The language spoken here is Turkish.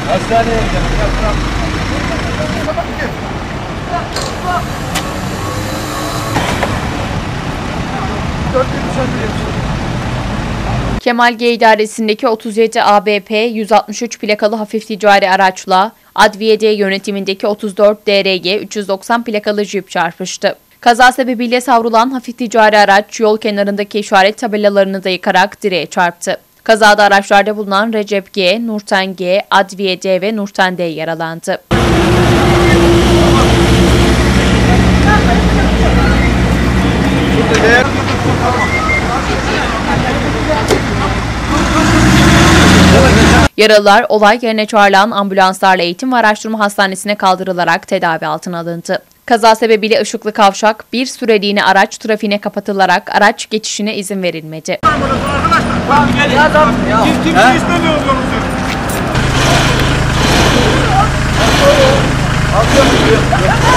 Hastaneye gidelim. Kemal G idaresindeki 37 ABP 163 plakalı hafif ticari araçla Adliye D yönetimindeki 34 DRG 390 plakalı jip çarpıştı. Kaza sebebiyle savrulan hafif ticari araç yol kenarındaki işaret tabelalarını da yıkarak direğe çarptı. Kazada araçlarda bulunan Recep G, Nurten G, Adliye D ve Nurten D yaralandı. Yaralılar olay yerine çağrılan ambulanslarla Eğitim ve Araştırma Hastanesi'ne kaldırılarak tedavi altına alındı. Kaza sebebiyle ışıklı kavşak bir süreliğine araç trafiğine kapatılarak araç geçişine izin verilmedi. Arkadaşlar,